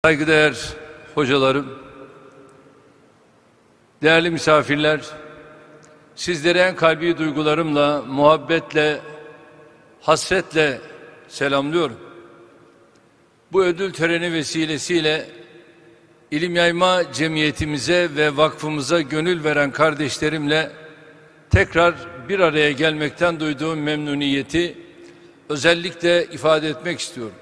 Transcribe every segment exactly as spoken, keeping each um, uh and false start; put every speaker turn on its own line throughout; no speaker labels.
Saygıdeğer hocalarım, değerli misafirler, sizlere en kalbi duygularımla, muhabbetle, hasretle selamlıyorum. Bu ödül töreni vesilesiyle İlim Yayma Cemiyetimize ve vakfımıza gönül veren kardeşlerimle tekrar bir araya gelmekten duyduğum memnuniyeti özellikle ifade etmek istiyorum.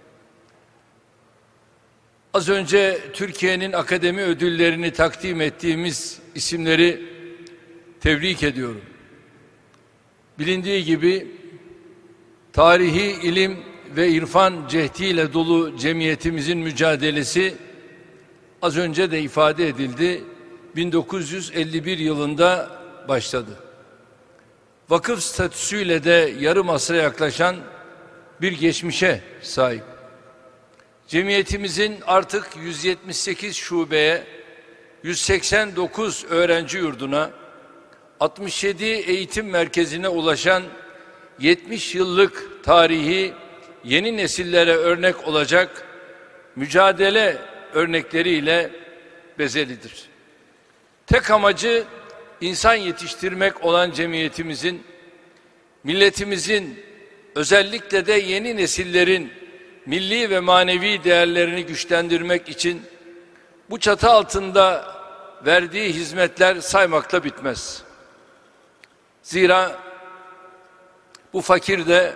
Az önce Türkiye'nin akademi ödüllerini takdim ettiğimiz isimleri tebrik ediyorum. Bilindiği gibi tarihi ilim ve irfan cehdiyle dolu cemiyetimizin mücadelesi az önce de ifade edildi, bin dokuz yüz elli bir yılında başladı. Vakıf statüsüyle de yarım asra yaklaşan bir geçmişe sahip. Cemiyetimizin artık yüz yetmiş sekiz şubeye, yüz seksen dokuz öğrenci yurduna, altmış yedi eğitim merkezine ulaşan yetmiş yıllık tarihi yeni nesillere örnek olacak mücadele örnekleriyle bezelidir. Tek amacı insan yetiştirmek olan cemiyetimizin, milletimizin, özellikle de yeni nesillerin milli ve manevi değerlerini güçlendirmek için bu çatı altında verdiği hizmetler saymakla bitmez. Zira bu fakir de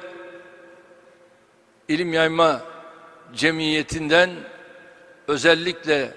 İlim Yayma Cemiyeti'nden özellikle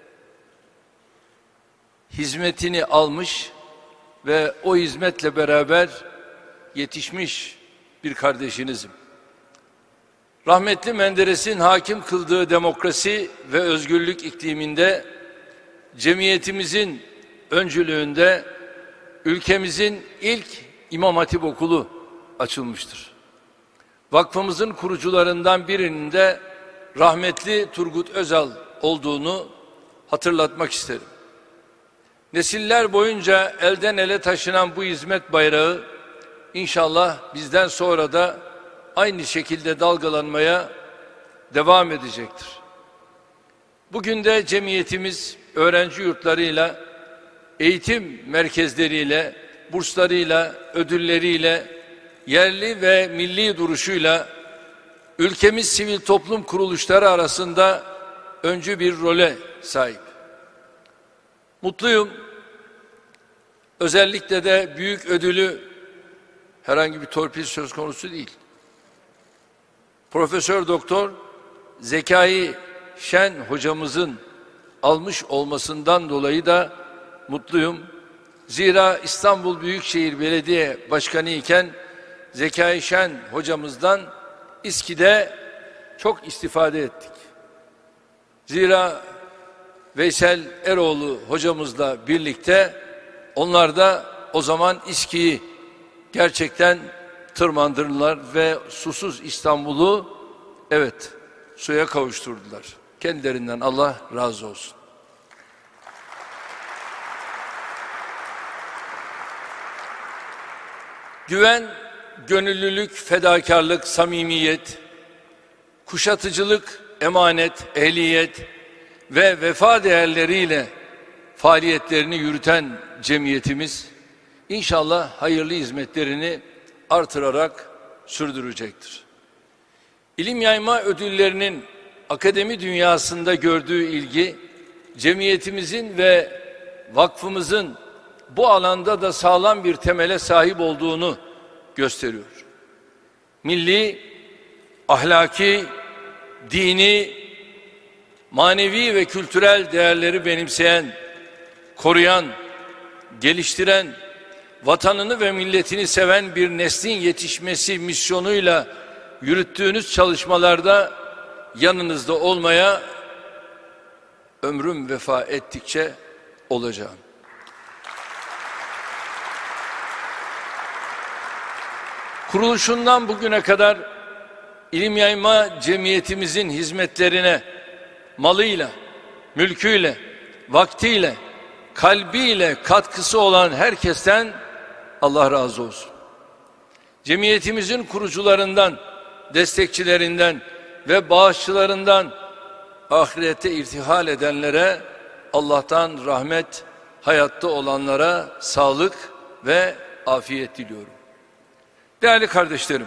hizmetini almış ve o hizmetle beraber yetişmiş bir kardeşinizim. Rahmetli Menderes'in hakim kıldığı demokrasi ve özgürlük ikliminde cemiyetimizin öncülüğünde ülkemizin ilk İmam Hatip Okulu açılmıştır. Vakfımızın kurucularından birinin de rahmetli Turgut Özal olduğunu hatırlatmak isterim. Nesiller boyunca elden ele taşınan bu hizmet bayrağı inşallah bizden sonra da aynı şekilde dalgalanmaya devam edecektir. Bugün de cemiyetimiz öğrenci yurtlarıyla, eğitim merkezleriyle, burslarıyla, ödülleriyle, yerli ve milli duruşuyla ülkemiz sivil toplum kuruluşları arasında öncü bir role sahip. Mutluyum. Özellikle de büyük ödülü herhangi bir torpil söz konusu değil. Profesör Doktor Zekai Şen hocamızın almış olmasından dolayı da mutluyum. Zira İstanbul Büyükşehir Belediye Başkanı iken Zekai Şen hocamızdan İSKİ'de çok istifade ettik. Zira Veysel Eroğlu hocamızla birlikte onlar da o zaman İSKİ'yi gerçekten tırmandırdılar ve susuz İstanbul'u evet suya kavuşturdular. Kendilerinden Allah razı olsun. Güven, gönüllülük, fedakarlık, samimiyet, kuşatıcılık, emanet, ehliyet ve vefa değerleriyle faaliyetlerini yürüten cemiyetimiz inşallah hayırlı hizmetlerini artırarak sürdürecektir. İlim Yayma ödüllerinin akademi dünyasında gördüğü ilgi, cemiyetimizin ve vakfımızın bu alanda da sağlam bir temele sahip olduğunu gösteriyor. Milli, ahlaki, dini, manevi ve kültürel değerleri benimseyen, koruyan, geliştiren, vatanını ve milletini seven bir neslin yetişmesi misyonuyla yürüttüğünüz çalışmalarda yanınızda olmaya ömrüm vefa ettikçe olacağım. Kuruluşundan bugüne kadar İlim Yayma Cemiyetimizin hizmetlerine malıyla, mülküyle, vaktiyle, kalbiyle katkısı olan herkesten Allah razı olsun. Cemiyetimizin kurucularından, destekçilerinden ve bağışçılarından ahirete irtihal edenlere Allah'tan rahmet, hayatta olanlara sağlık ve afiyet diliyorum. Değerli kardeşlerim,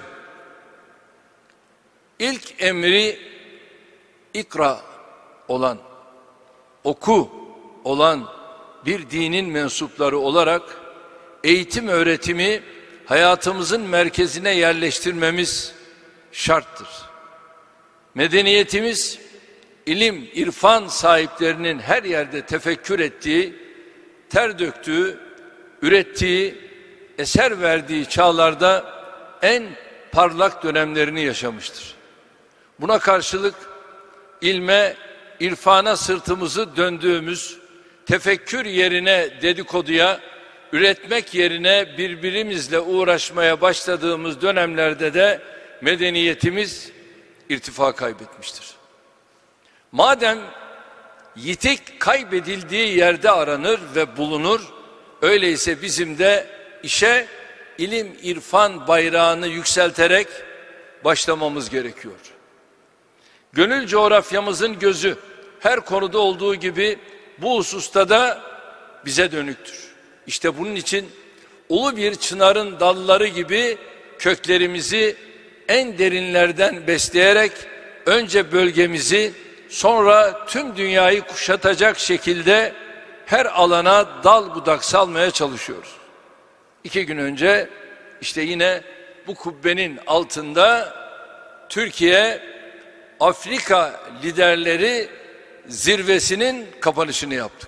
ilk emri ikra olan, oku olan bir dinin mensupları olarak eğitim öğretimi hayatımızın merkezine yerleştirmemiz şarttır. Medeniyetimiz ilim, irfan sahiplerinin her yerde tefekkür ettiği, ter döktüğü, ürettiği, eser verdiği çağlarda en parlak dönemlerini yaşamıştır. Buna karşılık ilme, irfana sırtımızı döndüğümüz, tefekkür yerine dedikoduya, üretmek yerine birbirimizle uğraşmaya başladığımız dönemlerde de medeniyetimiz irtifa kaybetmiştir. Madem yitik kaybedildiği yerde aranır ve bulunur, öyleyse bizim de işe ilim, irfan bayrağını yükselterek başlamamız gerekiyor. Gönül coğrafyamızın gözü her konuda olduğu gibi bu hususta da bize dönüktür. İşte bunun için ulu bir çınarın dalları gibi köklerimizi en derinlerden besleyerek önce bölgemizi, sonra tüm dünyayı kuşatacak şekilde her alana dal budak salmaya çalışıyoruz. İki gün önce işte yine bu kubbenin altında Türkiye Afrika liderleri zirvesinin kapanışını yaptık.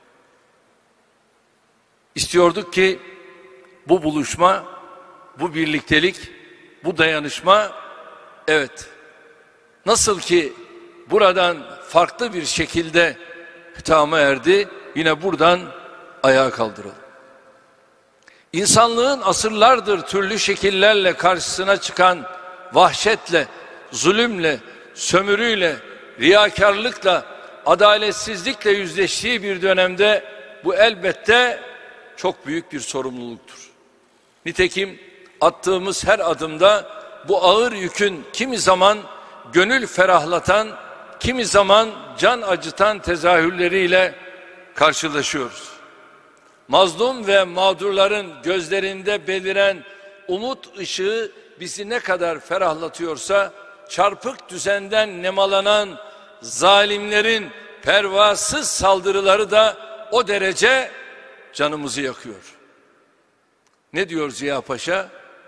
İstiyorduk ki bu buluşma, bu birliktelik, bu dayanışma, evet, nasıl ki buradan farklı bir şekilde hitama erdi, yine buradan ayağa kaldıralım. İnsanlığın asırlardır türlü şekillerle karşısına çıkan vahşetle, zulümle, sömürüyle, riyakarlıkla, adaletsizlikle yüzleştiği bir dönemde bu elbette çok büyük bir sorumluluktur. Nitekim attığımız her adımda bu ağır yükün kimi zaman gönül ferahlatan, kimi zaman can acıtan tezahürleriyle karşılaşıyoruz. Mazlum ve mağdurların gözlerinde beliren umut ışığı bizi ne kadar ferahlatıyorsa, çarpık düzenden nemalanan zalimlerin pervasız saldırıları da o derece canımızı yakıyor. Ne diyor Ziya Paşa?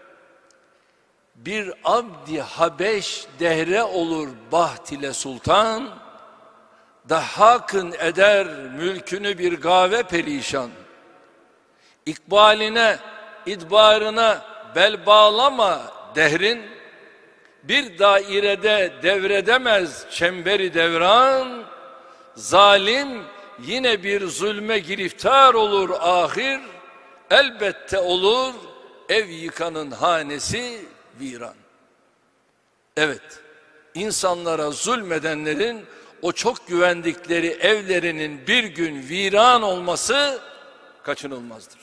Bir abdi Habeş dehre olur baht ile sultan, dahhakın eder mülkünü bir gave perişan. İkbaline, idbarına bel bağlama dehrin, bir dairede devredemez çemberi devran, zalim yine bir zulme giriftar olur ahir, elbette olur ev yıkanın hanesi viran. Evet, insanlara zulmedenlerin o çok güvendikleri evlerinin bir gün viran olması kaçınılmazdır.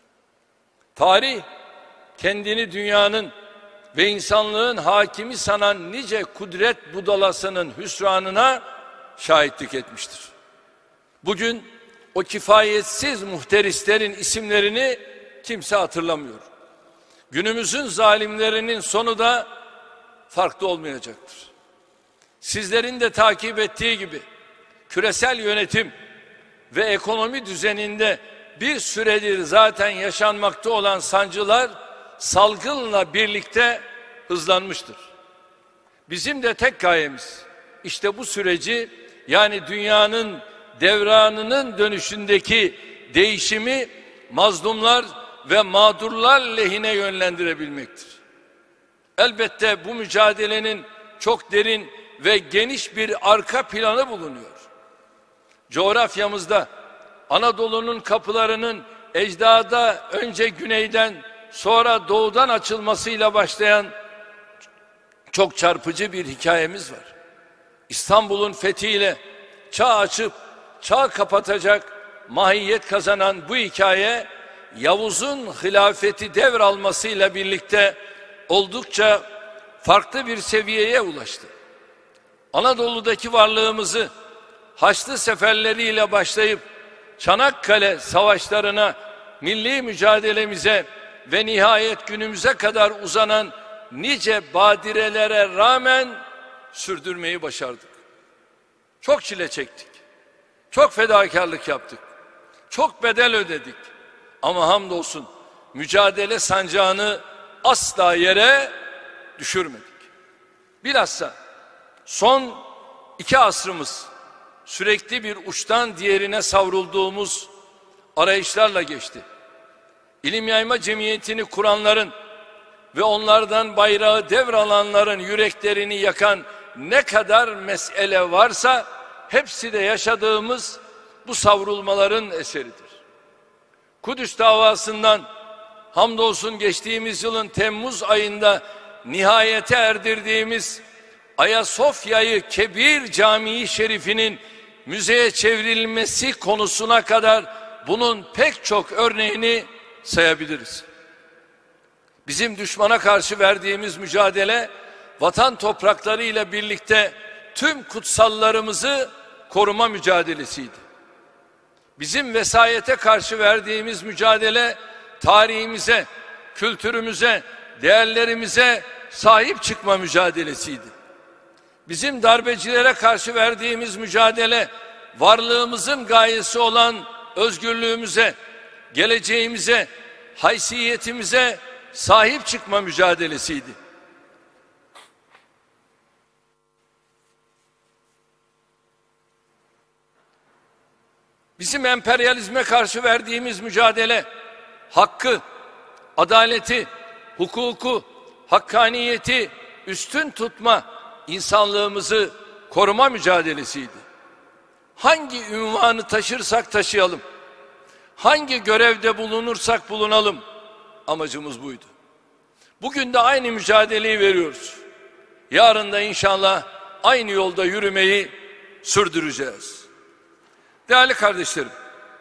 Tarih kendini dünyanın ve insanlığın hakimi sanan nice kudret budalasının hüsranına şahitlik etmiştir. Bugün o kifayetsiz muhterislerin isimlerini kimse hatırlamıyor. Günümüzün zalimlerinin sonu da farklı olmayacaktır. Sizlerin de takip ettiği gibi küresel yönetim ve ekonomi düzeninde bir süredir zaten yaşanmakta olan sancılar salgınla birlikte hızlanmıştır. Bizim de tek gayemiz işte bu süreci, yani dünyanın devranının dönüşündeki değişimi mazlumlar ve mağdurlar lehine yönlendirebilmektir. Elbette bu mücadelenin çok derin ve geniş bir arka planı bulunuyor. Coğrafyamızda Anadolu'nun kapılarının ecdada önce güneyden sonra doğudan açılmasıyla başlayan çok çarpıcı bir hikayemiz var. İstanbul'un fethiyle çağ açıp çağ kapatacak mahiyet kazanan bu hikaye Yavuz'un hilafeti devralmasıyla birlikte oldukça farklı bir seviyeye ulaştı. Anadolu'daki varlığımızı Haçlı seferleriyle başlayıp Çanakkale savaşlarına, milli mücadelemize ve nihayet günümüze kadar uzanan nice badirelere rağmen sürdürmeyi başardık. Çok çile çektik. Çok fedakarlık yaptık. Çok bedel ödedik. Ama hamdolsun mücadele sancağını asla yere düşürmedik. Bilhassa son iki asrımız sürekli bir uçtan diğerine savrulduğumuz arayışlarla geçti. İlim yayma cemiyetini kuranların ve onlardan bayrağı devralanların yüreklerini yakan ne kadar mesele varsa hepsi de yaşadığımız bu savrulmaların eseridir. Kudüs davasından hamdolsun geçtiğimiz yılın Temmuz ayında nihayete erdirdiğimiz Ayasofya'yı Kebir Camii Şerifinin müzeye çevrilmesi konusuna kadar bunun pek çok örneğini sayabiliriz. Bizim düşmana karşı verdiğimiz mücadele, vatan toprakları ile birlikte tüm kutsallarımızı koruma mücadelesiydi. Bizim vesayete karşı verdiğimiz mücadele, tarihimize, kültürümüze, değerlerimize sahip çıkma mücadelesiydi. Bizim darbecilere karşı verdiğimiz mücadele, varlığımızın gayesi olan özgürlüğümüze, geleceğimize, haysiyetimize sahip çıkma mücadelesiydi. Bizim emperyalizme karşı verdiğimiz mücadele, hakkı, adaleti, hukuku, hakkaniyeti üstün tutma, insanlığımızı koruma mücadelesiydi. Hangi ünvanı taşırsak taşıyalım, hangi görevde bulunursak bulunalım, amacımız buydu. Bugün de aynı mücadeleyi veriyoruz. Yarın da inşallah aynı yolda yürümeyi sürdüreceğiz. Değerli kardeşlerim,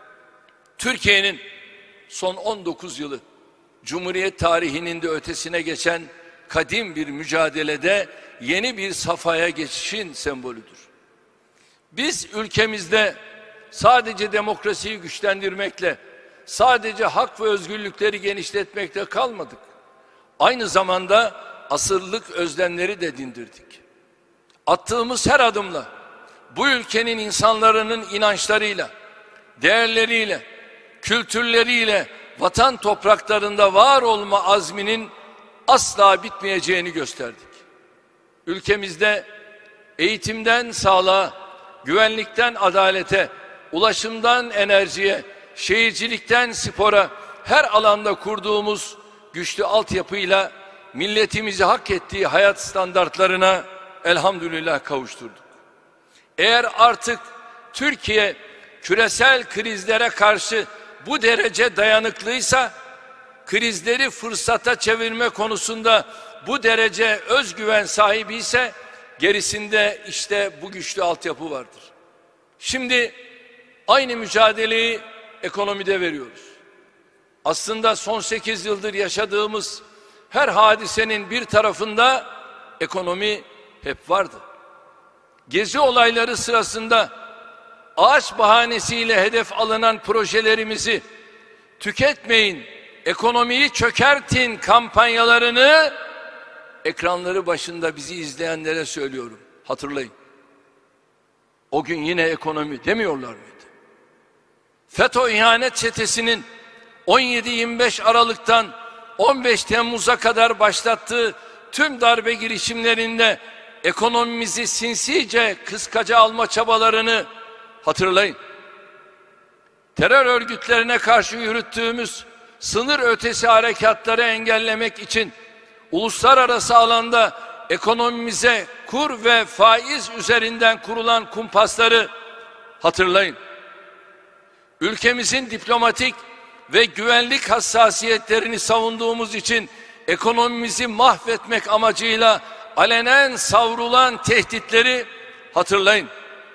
Türkiye'nin son on dokuz yılı Cumhuriyet tarihinin de ötesine geçen kadim bir mücadelede yeni bir safhaya geçişin sembolüdür. Biz ülkemizde sadece demokrasiyi güçlendirmekle, sadece hak ve özgürlükleri genişletmekle kalmadık. Aynı zamanda asırlık özlemleri de dindirdik. Attığımız her adımla bu ülkenin insanların inançlarıyla, değerleriyle, kültürleriyle vatan topraklarında var olma azminin asla bitmeyeceğini gösterdik. Ülkemizde eğitimden sağlığa, güvenlikten adalete, ulaşımdan enerjiye, şehircilikten spora her alanda kurduğumuz güçlü altyapıyla milletimizi hak ettiği hayat standartlarına elhamdülillah kavuşturduk. Eğer artık Türkiye küresel krizlere karşı bu derece dayanıklıysa, krizleri fırsata çevirme konusunda bu derece özgüven sahibi ise gerisinde işte bu güçlü altyapı vardır. Şimdi aynı mücadeleyi ekonomide veriyoruz. Aslında son sekiz yıldır yaşadığımız her hadisenin bir tarafında ekonomi hep vardı. Gezi olayları sırasında ağaç bahanesiyle hedef alınan projelerimizi tüketmeyin, ekonomiyi çökertin kampanyalarını ekranları başında bizi izleyenlere söylüyorum. Hatırlayın. O gün yine ekonomi demiyorlar mıydı? FETÖ ihanet çetesinin on yedi yirmi beş Aralık'tan on beş Temmuz'a kadar başlattığı tüm darbe girişimlerinde ekonomimizi sinsice kıskaca alma çabalarını hatırlayın. Terör örgütlerine karşı yürüttüğümüz sınır ötesi harekatları engellemek için uluslararası alanda ekonomimize kur ve faiz üzerinden kurulan kumpasları hatırlayın. Ülkemizin diplomatik ve güvenlik hassasiyetlerini savunduğumuz için ekonomimizi mahvetmek amacıyla alenen savrulan tehditleri hatırlayın.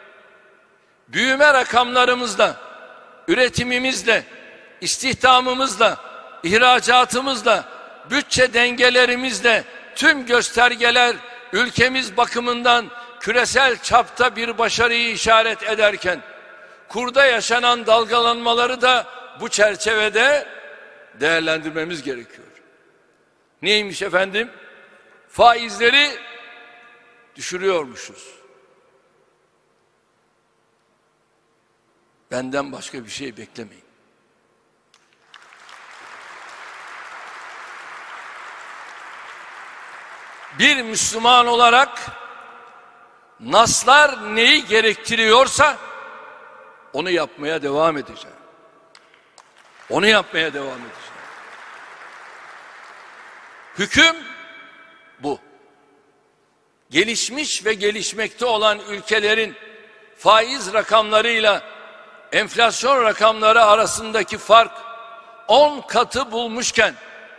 Büyüme rakamlarımızla, üretimimizle, istihdamımızla, ihracatımızla, bütçe dengelerimizle tüm göstergeler ülkemiz bakımından küresel çapta bir başarıyı işaret ederken, kurda yaşanan dalgalanmaları da bu çerçevede değerlendirmemiz gerekiyor. Neymiş efendim? Faizleri düşürüyormuşuz. Benden başka bir şey beklemeyin. Bir Müslüman olarak naslar neyi gerektiriyorsa onu yapmaya devam edeceğim. Onu yapmaya devam edeceğim. Hüküm bu. Gelişmiş ve gelişmekte olan ülkelerin faiz rakamlarıyla enflasyon rakamları arasındaki fark on katı bulmuşken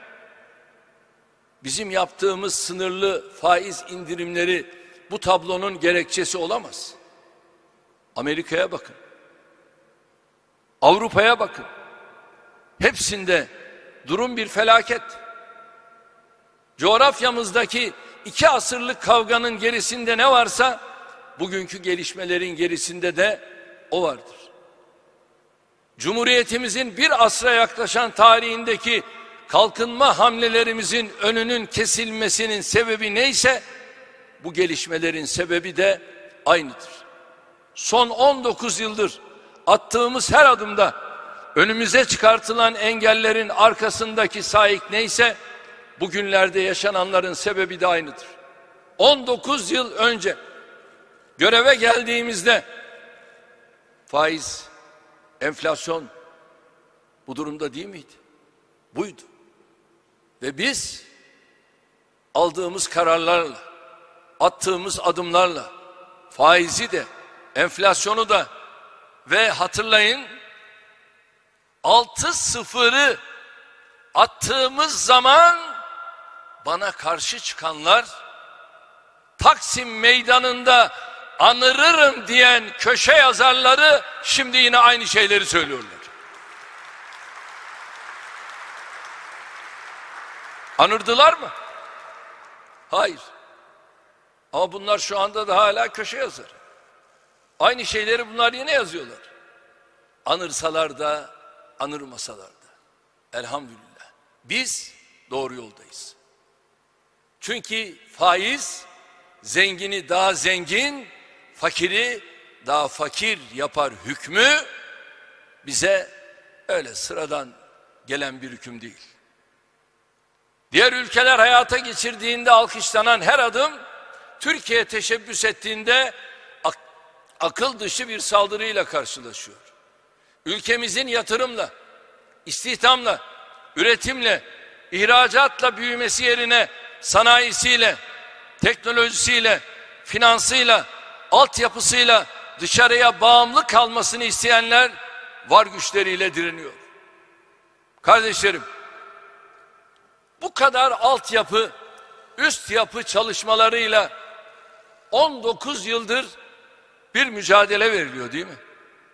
bizim yaptığımız sınırlı faiz indirimleri bu tablonun gerekçesi olamaz. Amerika'ya bakın. Avrupa'ya bakın. Hepsinde durum bir felaket. Coğrafyamızdaki iki asırlık kavganın gerisinde ne varsa bugünkü gelişmelerin gerisinde de o vardır. Cumhuriyetimizin bir asra yaklaşan tarihindeki kalkınma hamlelerimizin önünün kesilmesinin sebebi neyse bu gelişmelerin sebebi de aynıdır. Son on dokuz yıldır attığımız her adımda önümüze çıkartılan engellerin arkasındaki saik neyse bugünlerde yaşananların sebebi de aynıdır. on dokuz yıl önce göreve geldiğimizde faiz, enflasyon bu durumda değil miydi? Buydu. Ve biz aldığımız kararlarla, attığımız adımlarla faizi de, enflasyonu da ve hatırlayın altı sıfırı attığımız zaman bana karşı çıkanlar Taksim Meydanı'nda anırırım diyen köşe yazarları şimdi yine aynı şeyleri söylüyorlar. Anırdılar mı? Hayır. Ama bunlar şu anda da hala köşe yazarı. Aynı şeyleri bunlar yine yazıyorlar. Anırsalar da, anırmasalar da. Elhamdülillah. Biz doğru yoldayız. Çünkü faiz zengini daha zengin, fakiri daha fakir yapar hükmü bize öyle sıradan gelen bir hüküm değil. Diğer ülkeler hayata geçirdiğinde alkışlanan her adım Türkiye teşebbüs ettiğinde ak akıl dışı bir saldırıyla karşılaşıyor. Ülkemizin yatırımla, istihdamla, üretimle, ihracatla büyümesi yerine sanayisiyle, teknolojisiyle, finansıyla, altyapısıyla dışarıya bağımlı kalmasını isteyenler var güçleriyle direniyor. Kardeşlerim, bu kadar altyapı, üst yapı çalışmalarıyla on dokuz yıldır bir mücadele veriliyor değil mi?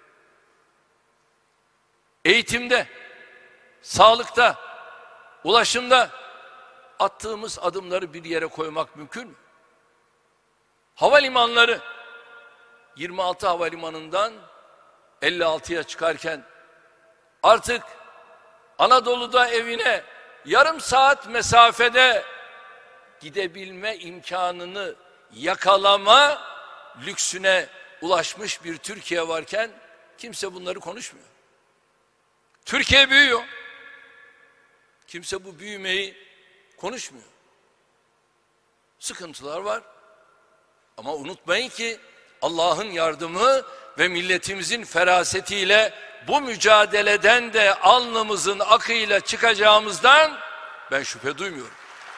Eğitimde, sağlıkta, ulaşımda attığımız adımları bir yere koymak mümkün mü? Havalimanları yirmi altı havalimanından elli altıya çıkarken artık Anadolu'da evine yarım saat mesafede gidebilme imkanını yakalama lüksüne ulaşmış bir Türkiye varken kimse bunları konuşmuyor. Türkiye büyüyor. Kimse bu büyümeyi konuşmuyor. Sıkıntılar var. Ama unutmayın ki Allah'ın yardımı ve milletimizin ferasetiyle bu mücadeleden de alnımızın akıyla çıkacağımızdan ben şüphe duymuyorum.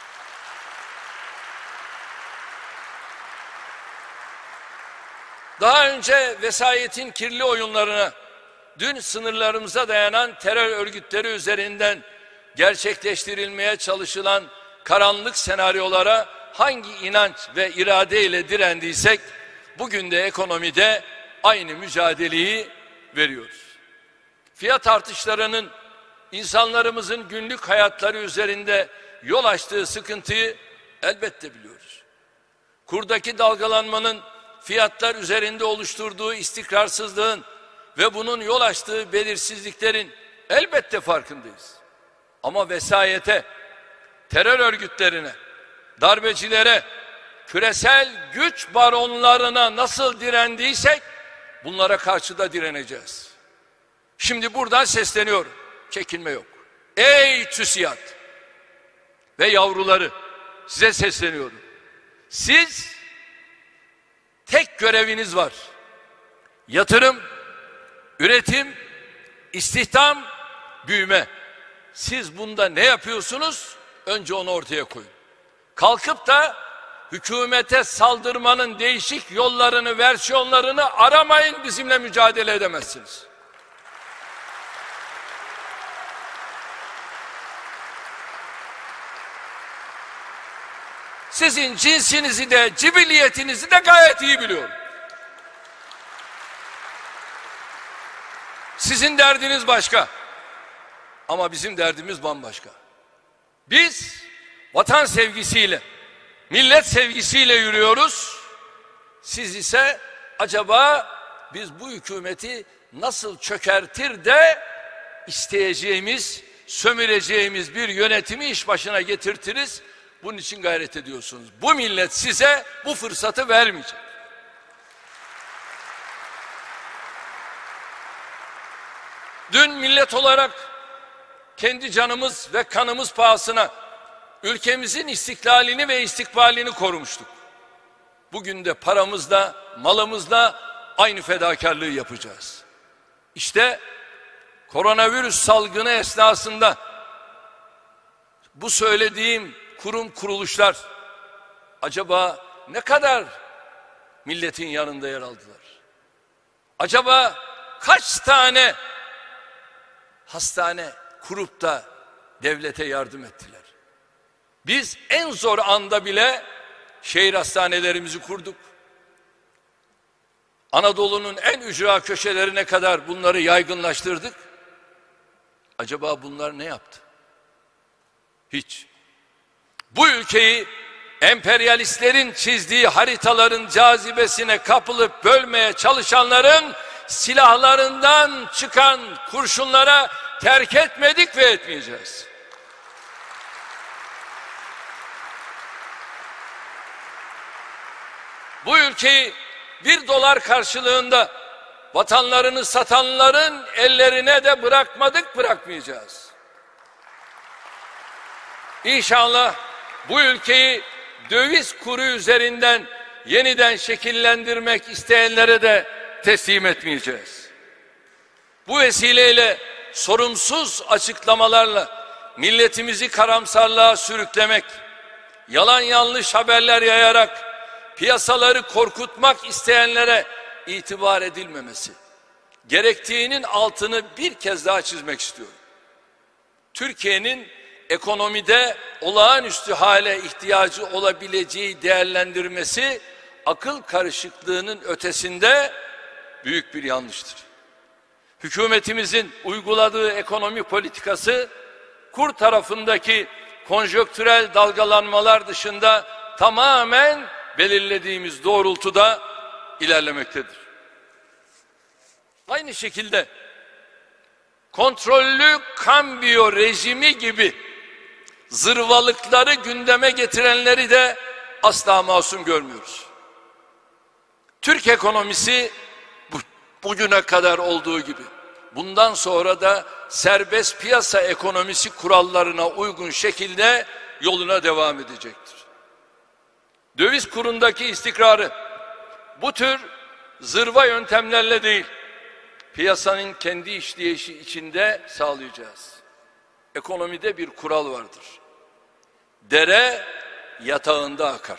Daha önce vesayetin kirli oyunlarına, dün sınırlarımıza dayanan terör örgütleri üzerinden gerçekleştirilmeye çalışılan karanlık senaryolara hangi inanç ve iradeyle direndiysek bugün de ekonomide aynı mücadeleyi veriyoruz. Fiyat artışlarının insanlarımızın günlük hayatları üzerinde yol açtığı sıkıntıyı elbette biliyoruz. Kurdaki dalgalanmanın fiyatlar üzerinde oluşturduğu istikrarsızlığın ve bunun yol açtığı belirsizliklerin elbette farkındayız. Ama vesayete, terör örgütlerine, darbecilere, küresel güç baronlarına nasıl direndiysek bunlara karşı da direneceğiz. Şimdi buradan sesleniyorum. Çekinme yok. Ey TÜSİAD ve yavruları, size sesleniyorum. Siz tek göreviniz var. Yatırım, üretim, istihdam, büyüme. Siz bunda ne yapıyorsunuz? Önce onu ortaya koyun. Kalkıp da hükümete saldırmanın değişik yollarını, versiyonlarını aramayın, bizimle mücadele edemezsiniz. Sizin cinsinizi de, cibiliyetinizi de gayet iyi biliyorum. Sizin derdiniz başka. Ama bizim derdimiz bambaşka. Biz vatan sevgisiyle, millet sevgisiyle yürüyoruz. Siz ise acaba biz bu hükümeti nasıl çökertir de isteyeceğimiz, sömüreceğimiz bir yönetimi iş başına getirtiriz. Bunun için gayret ediyorsunuz. Bu millet size bu fırsatı vermeyecek. Dün millet olarak kendi canımız ve kanımız pahasına ülkemizin istiklalini ve istikbalini korumuştuk. Bugün de paramızla, malımızla aynı fedakarlığı yapacağız. İşte koronavirüs salgını esnasında bu söylediğim kurum kuruluşlar acaba ne kadar milletin yanında yer aldılar? Acaba kaç tane hastane kurup da devlete yardım ettiler? Biz en zor anda bile şehir hastanelerimizi kurduk. Anadolu'nun en ücra köşelerine kadar bunları yaygınlaştırdık. Acaba bunlar ne yaptı? Hiç. Bu ülkeyi emperyalistlerin çizdiği haritaların cazibesine kapılıp bölmeye çalışanların silahlarından çıkan kurşunlara terk etmedik ve etmeyeceğiz. Bu ülkeyi bir dolar karşılığında vatanlarını satanların ellerine de bırakmadık, bırakmayacağız. İnşallah bu ülkeyi döviz kuru üzerinden yeniden şekillendirmek isteyenlere de teslim etmeyeceğiz. Bu vesileyle sorumsuz açıklamalarla milletimizi karamsarlığa sürüklemek, yalan yanlış haberler yayarak piyasaları korkutmak isteyenlere itibar edilmemesi gerektiğinin altını bir kez daha çizmek istiyorum. Türkiye'nin ekonomide olağanüstü hale ihtiyacı olabileceği değerlendirmesi akıl karışıklığının ötesinde büyük bir yanlıştır. Hükümetimizin uyguladığı ekonomi politikası kur tarafındaki konjonktürel dalgalanmalar dışında tamamen belirlediğimiz doğrultuda ilerlemektedir. Aynı şekilde kontrollü kambiyo rejimi gibi zırvalıkları gündeme getirenleri de asla masum görmüyoruz. Türk ekonomisi bu, bugüne kadar olduğu gibi bundan sonra da serbest piyasa ekonomisi kurallarına uygun şekilde yoluna devam edecektir. Döviz kurundaki istikrarı bu tür zırva yöntemlerle değil, piyasanın kendi işleyişi içinde sağlayacağız. Ekonomide bir kural vardır. Dere yatağında akar.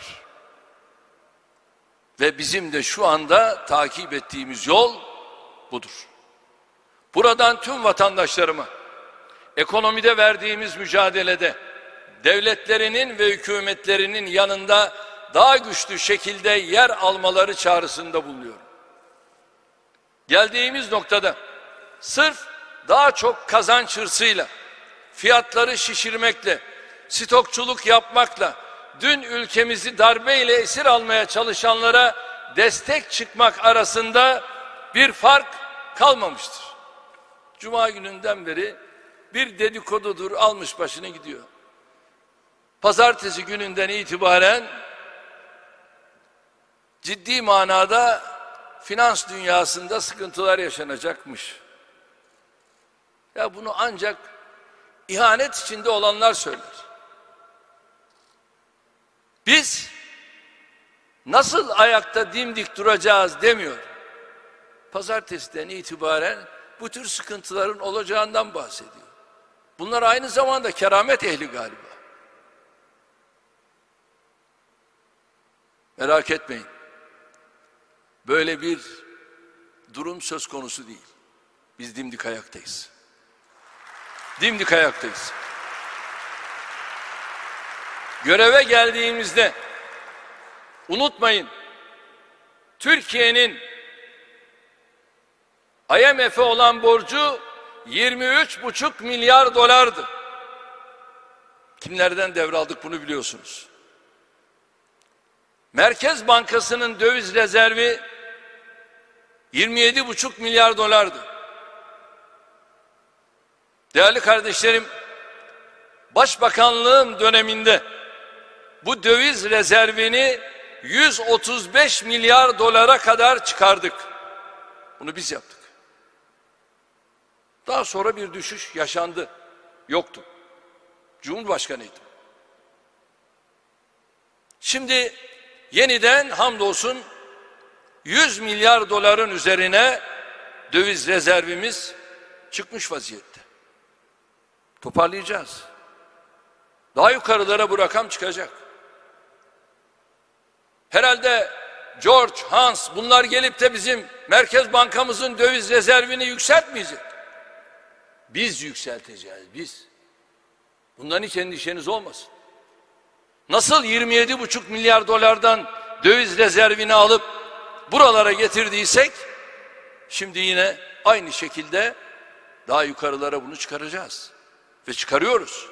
Ve bizim de şu anda takip ettiğimiz yol budur. Buradan tüm vatandaşlarıma ekonomide verdiğimiz mücadelede devletlerinin ve hükümetlerinin yanında daha güçlü şekilde yer almaları çağrısında bulunuyorum. Geldiğimiz noktada sırf daha çok kazanç hırsıyla, fiyatları şişirmekle, stokçuluk yapmakla, dün ülkemizi darbeyle esir almaya çalışanlara destek çıkmak arasında bir fark kalmamıştır. Cuma gününden beri bir dedikodudur almış başını gidiyor. Pazartesi gününden itibaren ciddi manada finans dünyasında sıkıntılar yaşanacakmış. Ya bunu ancak ihanet içinde olanlar söyler. Biz nasıl ayakta dimdik duracağız demiyor. Pazartesiden itibaren bu tür sıkıntıların olacağından bahsediyor. Bunlar aynı zamanda keramet ehli galiba. Merak etmeyin. Böyle bir durum söz konusu değil. Biz dimdik ayaktayız. Dimdik ayaktayız. Göreve geldiğimizde unutmayın, Türkiye'nin I M F'e olan borcu yirmi üç buçuk milyar dolardı. Kimlerden devraldık bunu biliyorsunuz. Merkez Bankası'nın döviz rezervi yirmi yedi buçuk milyar dolardı. Değerli kardeşlerim, Başbakanlığım döneminde bu döviz rezervini yüz otuz beş milyar dolara kadar çıkardık. Bunu biz yaptık. Daha sonra bir düşüş yaşandı. Yoktu. Cumhurbaşkanıydım. Şimdi yeniden hamdolsun yüz milyar doların üzerine döviz rezervimiz çıkmış vaziyette. Toparlayacağız. Daha yukarılara bu rakam çıkacak. Herhalde George, Hans bunlar gelip de bizim Merkez Bankamızın döviz rezervini yükseltmeyecek. Biz yükselteceğiz, biz. Bundan hiç endişeniz olmasın. Nasıl yirmi yedi buçuk milyar dolardan döviz rezervini alıp buralara getirdiysek, şimdi yine aynı şekilde daha yukarılara bunu çıkaracağız. Ve çıkarıyoruz.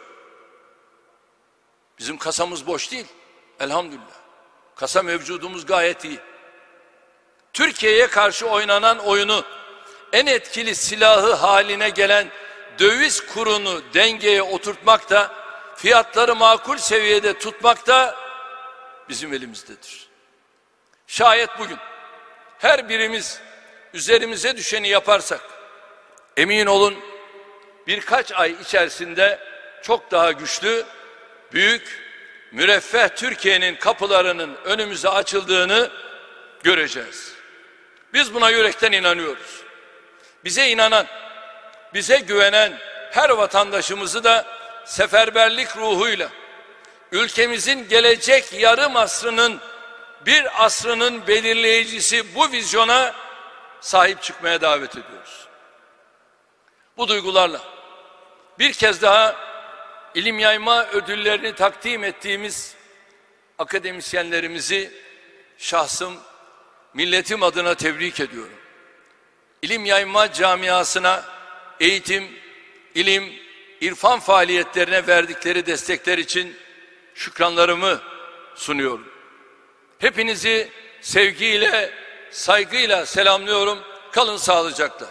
Bizim kasamız boş değil. Elhamdülillah. Kasa mevcudumuz gayet iyi. Türkiye'ye karşı oynanan oyunu en etkili silahı haline gelen döviz kurunu dengeye oturtmak da, fiyatları makul seviyede tutmak da bizim elimizdedir. Şayet bugün her birimiz üzerimize düşeni yaparsak, emin olun birkaç ay içerisinde çok daha güçlü, büyük, müreffeh Türkiye'nin kapılarının önümüze açıldığını göreceğiz. Biz buna yürekten inanıyoruz. Bize inanan, bize güvenen her vatandaşımızı da seferberlik ruhuyla ülkemizin gelecek yarım asrının bir asrının belirleyicisi bu vizyona sahip çıkmaya davet ediyoruz. Bu duygularla bir kez daha ilim yayma ödüllerini takdim ettiğimiz akademisyenlerimizi şahsım, milletim adına tebrik ediyorum. İlim yayma camiasına eğitim, ilim, irfan faaliyetlerine verdikleri destekler için şükranlarımı sunuyorum. Hepinizi sevgiyle, saygıyla selamlıyorum. Kalın sağlıcakla.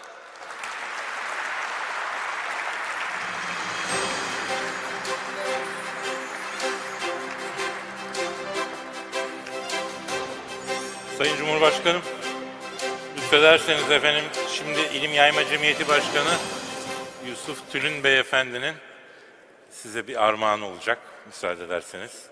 Sayın Cumhurbaşkanım, lütfederseniz efendim, şimdi İlim Yayma Cemiyeti Başkanı Yusuf Tülün Beyefendinin size bir armağanı olacak, müsaade ederseniz.